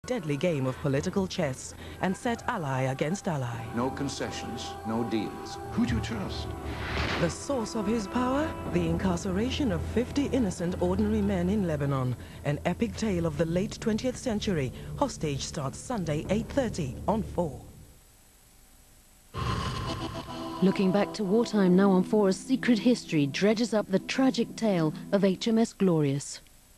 Deadly game of political chess and set ally against ally. No concessions, no deals. Who do you trust? The source of his power? The incarceration of 50 innocent ordinary men in Lebanon. An epic tale of the late 20th century. Hostage starts Sunday, 8:30 on 4. Looking back to wartime now on 4, a secret history dredges up the tragic tale of HMS Glorious.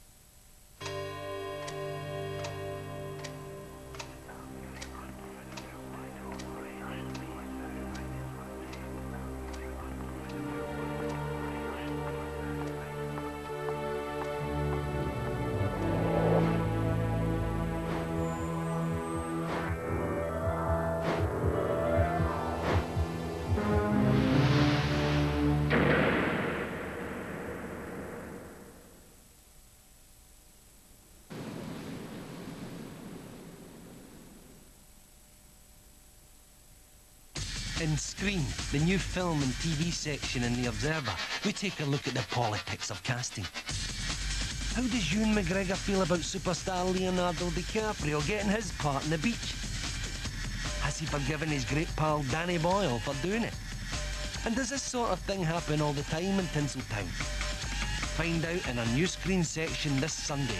In Screen, the new film and TV section in The Observer, we take a look at the politics of casting. How does Ewan McGregor feel about superstar Leonardo DiCaprio getting his part in The Beach? Has he forgiven his great pal Danny Boyle for doing it? And does this sort of thing happen all the time in Tinseltown? Find out in our new Screen section this Sunday.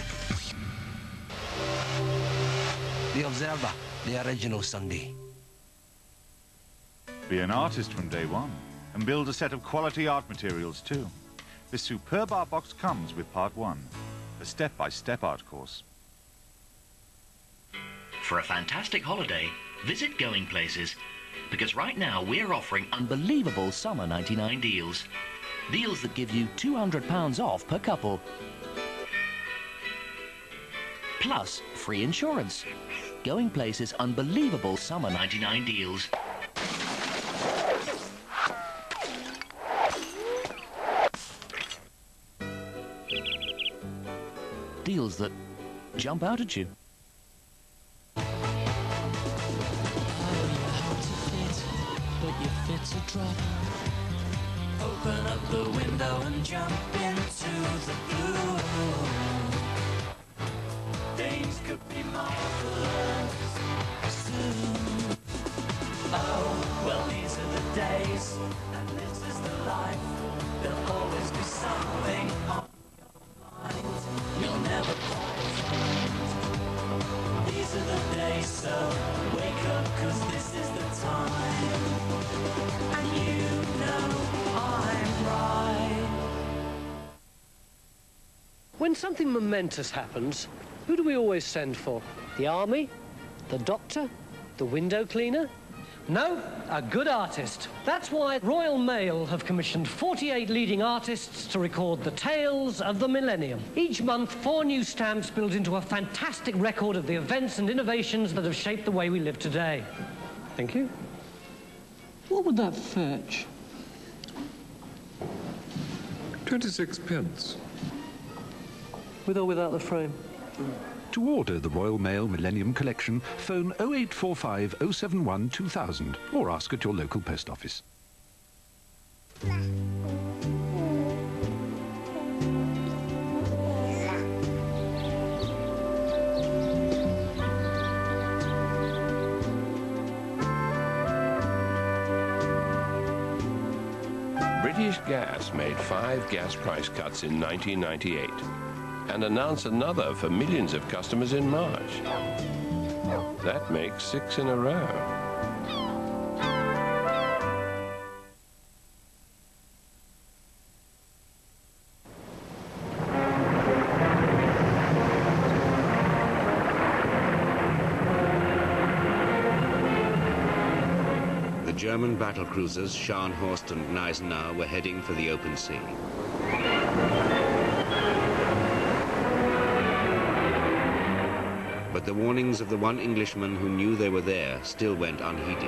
The Observer, the original Sunday. Be an artist from day one and build a set of quality art materials too. This superb art box comes with part 1, a step-by-step art course. For a fantastic holiday, visit Going Places, because right now we're offering unbelievable summer 99 deals. Deals that give you £200 off per couple. Plus free insurance. Going Places' unbelievable summer 99 deals. Deals that jump out at you. Oh, you're hard to fit, but you fit to drop. Open up the window and jump into the blue. Things could be marvelous soon. Oh, well, these are the days, and this is the life. There'll always be something on your mind. You'll never find. These are the days, so wake up, 'cause this is the time. And you know I'm right. When something momentous happens, who do we always send for? The army? The doctor? The window cleaner? No, a good artist. That's why Royal Mail have commissioned 48 leading artists to record the tales of the millennium. Each month, 4 new stamps build into a fantastic record of the events and innovations that have shaped the way we live today. Thank you. What would that fetch? 26 pence. With or without the frame? To order the Royal Mail Millennium Collection, phone 0845 071 2000 or ask at your local post office. British Gas made 5 gas price cuts in 1998 and announced another for millions of customers in March. That makes 6 in a row. The German battlecruisers Scharnhorst and Gneisenau were heading for the open sea. But the warnings of the one Englishman who knew they were there still went unheeded.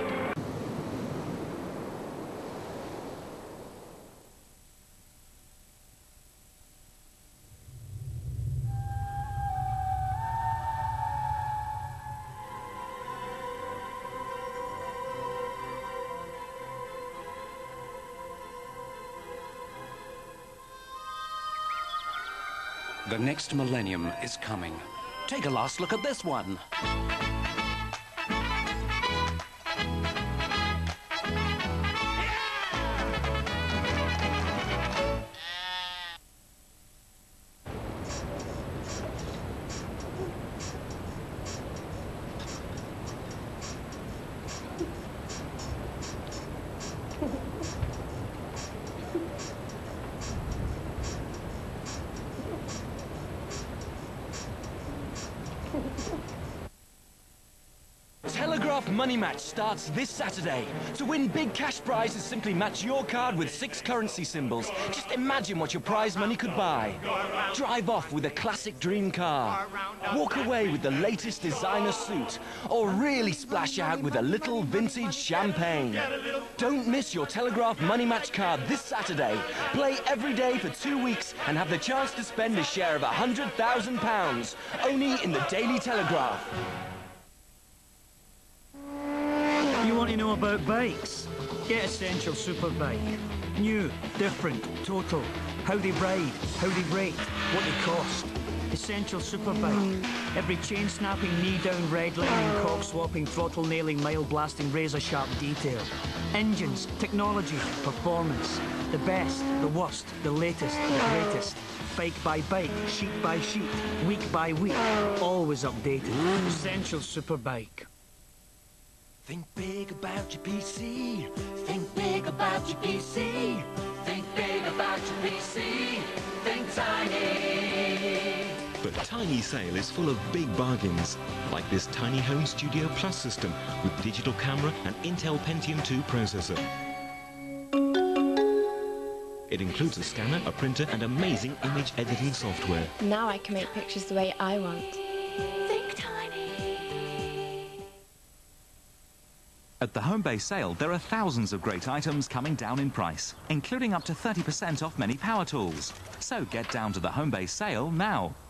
The next millennium is coming. Take a last look at this one. Telegraph Money Match starts this Saturday. To win big cash prizes, simply match your card with 6 currency symbols. Just imagine what your prize money could buy. Drive off with a classic dream car. Walk away with the latest designer suit. Or really splash out with a little vintage champagne. Don't miss your Telegraph Money Match card this Saturday. Play every day for 2 weeks and have the chance to spend a share of £100,000. Only in the Daily Telegraph. You want to know about bikes? Get Essential Superbike. New, different, total. How they ride, how they rate, what they cost. Essential Superbike. Every chain-snapping, knee-down, redlining, cock-swapping, throttle-nailing, mile-blasting, razor-sharp detail. Engines, technology, performance. The best, the worst, the latest, the greatest. Bike by bike, sheet by sheet, week by week. Always updated. Essential Superbike. Think big about your PC. Think big about your PC. Think big about your PC. Think tiny. But Tiny Sale is full of big bargains, like this Tiny Home Studio Plus system with digital camera and Intel Pentium 2 processor. It includes a scanner, a printer and amazing image editing software. Now I can make pictures the way I want. At the Home Bay sale, there are thousands of great items coming down in price, including up to 30% off many power tools. So get down to the Home Bay sale now.